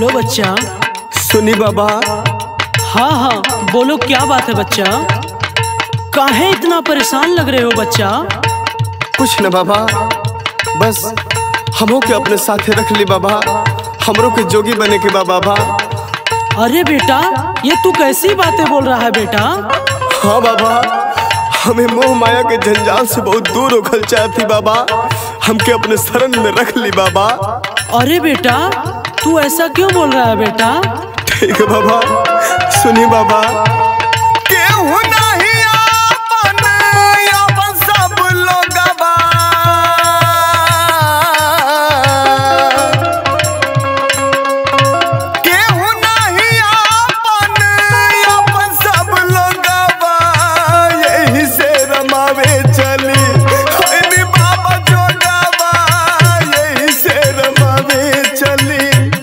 बोलो बच्चा। सुनी बाबा। हाँ हाँ बोलो, क्या बात है बच्चा? काहे इतना परेशान लग रहे हो बच्चा? कुछ न बाबा, बस हमों के अपने साथे रख ली बाबा, हमरों के जोगी बने के बाबा। अरे बेटा, ये तू कैसी बातें बोल रहा है बेटा? हाँ बाबा, हमें मोह माया के जंजाल से बहुत दूर होकर चाहती बाबा, हमके अपने शरण में रख ली बाबा। अरे बेटा, तू ऐसा क्यों बोल रहा है बेटा? ठीक है बाबा, सुनी बाबा। केहू नहीं आपन, आपन सब लोगवा, केहू नहीं आपन, आपन सब लोगवा, यही से रमावे चली बाबा जोगवा, यही से रमावे चली।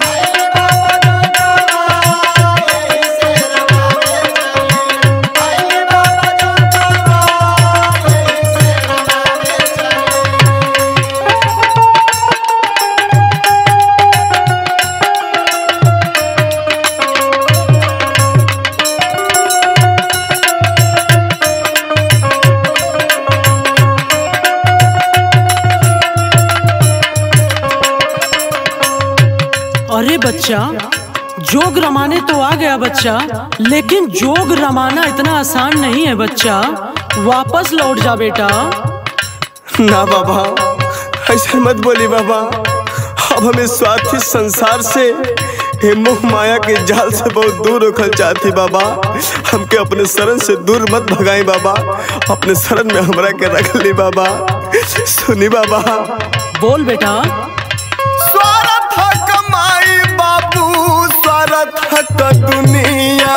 अरे बच्चा, जोग रमाने तो आ गया बच्चा, लेकिन जोग रमाना इतना आसान नहीं है बच्चा। वापस लौट जा बेटा। ना बाबा, ऐसा मत बोली बाबा, अब हमें स्वार्थी संसार से, हे मोह माया के जाल से बहुत दूर रखना चाहती बाबा, हमके अपने शरण से दूर मत भगाई बाबा, अपने शरण में हमरा के रख ली बाबा। सुनी बाबा। बोल बेटा। स्वार्थ कमाई बाबू, स्वार्थ का दुनिया,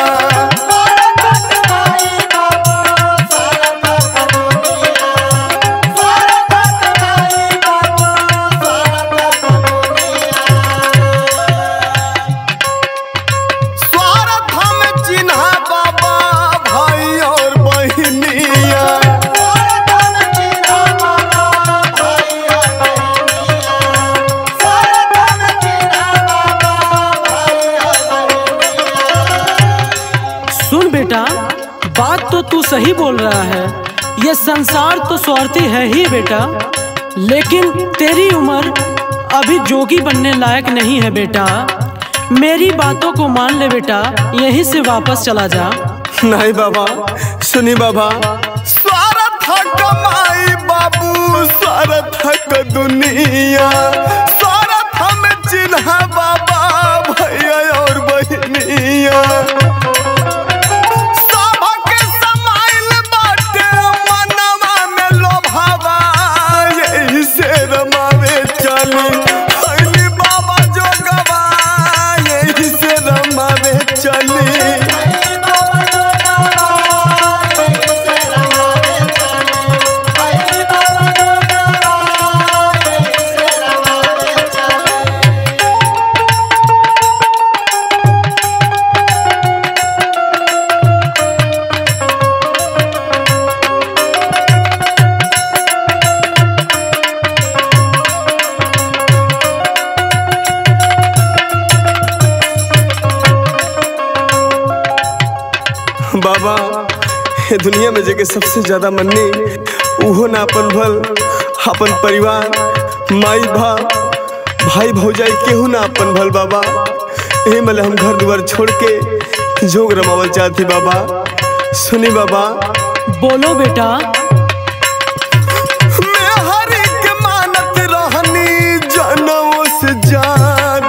बात तो तू सही बोल रहा है, ये संसार तो स्वार्थी है ही बेटा, लेकिन तेरी उम्र अभी जोगी बनने लायक नहीं है बेटा। मेरी बातों को मान ले बेटा, यहीं से वापस चला जा। नहीं बाबा, सुनी बाबा। स्वार्थ कमाई बाबू, स्वार्थ का दुनिया, स्वार्थ में चिन्ह बाबा भैया और बहनिया, बाबा, ये दुनिया में जगह सबसे ज्यादा मन्नी उहो ना अपन भल, अपन परिवार, माई भाई भौजाई केहू ना अपन भल बाबा। यही मले हम घर द्वार छोड़ के जोग रमावल चाहती बाबा। सुनी बाबा। बोलो बेटा। मैं हरि के मानत रहनी जनों से ज्यादा,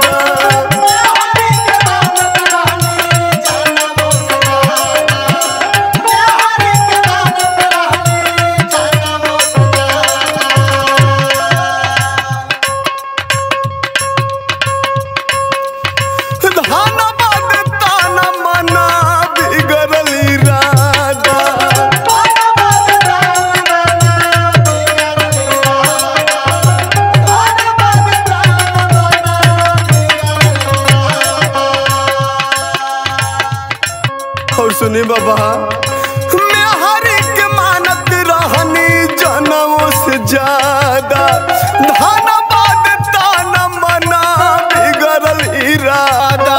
और सुनी बाबा, मैं हरि के मानत रहनी जनों से ज्यादा, धन बाद तान मना बिगड़ल इरादा।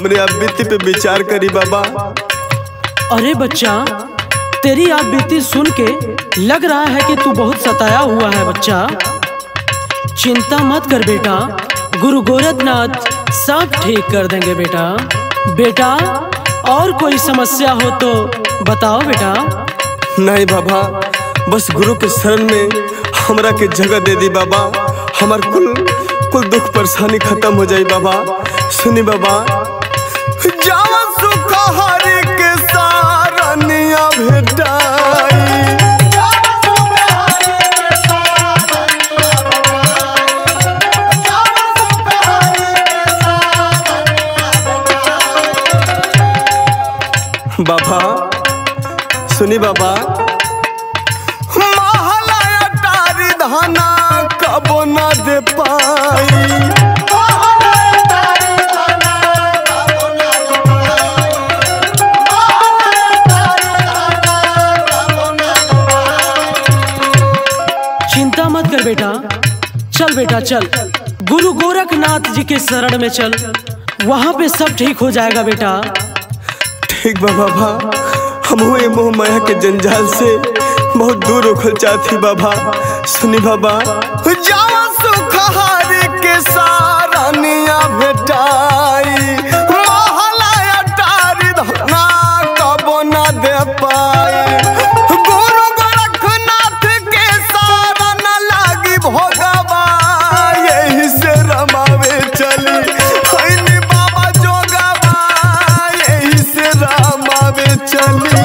हमरे आप बीती पे विचार करी बाबा। अरे बच्चा, तेरी आप बीती सुन के लग रहा है कि तू बहुत सताया हुआ है बच्चा। चिंता मत कर बेटा, गुरु गोरखनाथ सब ठीक कर देंगे बेटा। बेटा और कोई समस्या हो तो बताओ बेटा। नहीं बाबा, बस गुरु के शरण में हमरा के जगह दे दी बाबा। हमार कुल दुख परेशानी खत्म हो जाई बाबा। सुनी बाबा, जावा सुख हरि के सारनिया भेटाई। बाबा सुनी बाबा, महलाया तारी धाना कबो न दे पाई। चिंता मत कर बेटा, चल बेटा चल, गुरु गोरखनाथ जी के शरण में चल, वहां पे सब ठीक हो जाएगा बेटा। ठीक बा बाबा, हम हुए मोह माया के जंजाल से बहुत दूर होखल चाहती बाबा। सुनी बाबा, जावा सुख हरि के सारनिया भेटाई। महलाया तारी धना कबो न दे पाई। गुरु गोरखनाथ के सारन लागी भोगवा, यही से रमावे चली। हईनी बाबा जोगवा, यही से रमावे चली।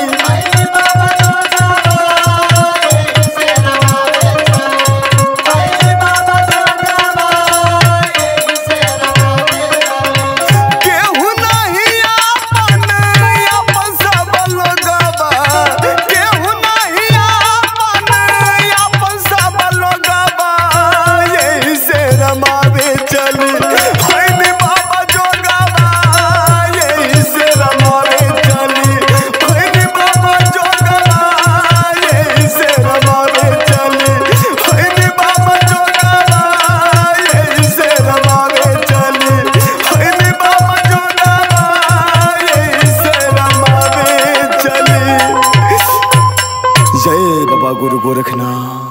जय बाबा गुरु गोरखनाथ।